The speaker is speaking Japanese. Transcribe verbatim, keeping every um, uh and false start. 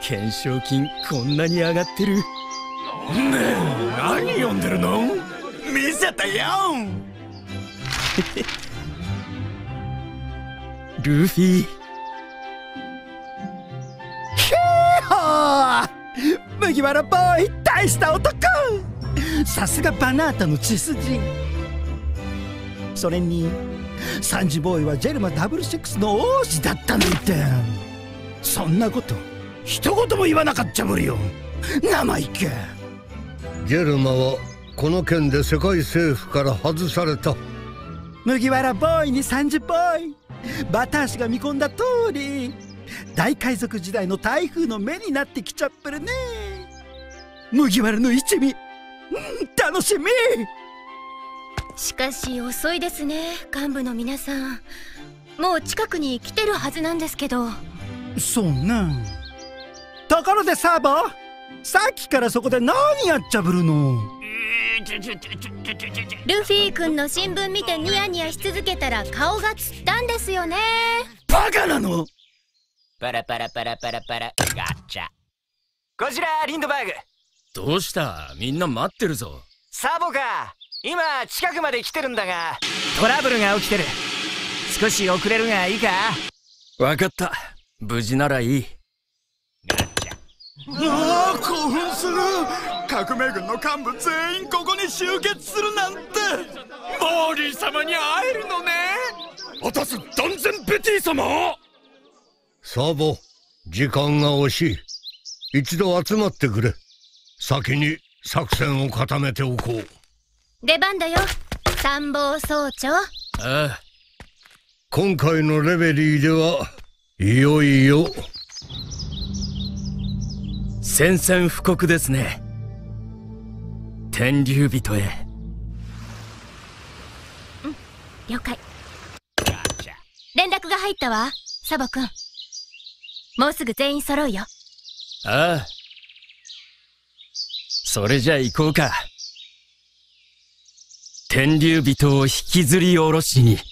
懸賞金こんなに上がってる。ねえ、何読んでるの？見せてよルフィ。 ひーほー、麦わらボーイ大した男。さすがバナータの血筋。それにサンジボーイはジェルマダブルシックスの王子だったなんて。そんなこと一言も言わなかったぶりよ、生意気。 ジェルマはこの件で世界政府から外された。 麦わらボーイにサンジボーイ、バタ足が見込んだ通り大海賊時代の台風の目になってきちゃっぷるね。麦わらの一味、うん、楽しみ。 しかし遅いですね、幹部の皆さん。もう近くに来てるはずなんですけど。 そうね。ところでサーボ、さっきからそこで何やっちゃぶるの？ ルフィ君の新聞見てニヤニヤし続けたら顔がつったんですよね。 バカなの？ パラパラパラパラパラガッチャ。こちらリンドバーグ。 どうした？みんな待ってるぞ。 サボか、今近くまで来てるんだがトラブルが起きてる。少し遅れるがいいか？ わかった、無事ならいい。 ガッチャ。 ああ、興奮する。革命軍の幹部全員ここに集結するなんて。モーリー様に会えるのね。私断然ベティ様。 サボ、時間が惜しい。一度集まってくれ。先に作戦を固めておこう。 出番だよ、参謀総長。 ああ。 今回のレベリーではいよいよ宣戦布告ですね。天竜人へ。 うん、了解。連絡が入ったわ、サボ君。もうすぐ全員揃うよ。 ああ、それじゃ行こうか。天竜人を引きずり下ろしに。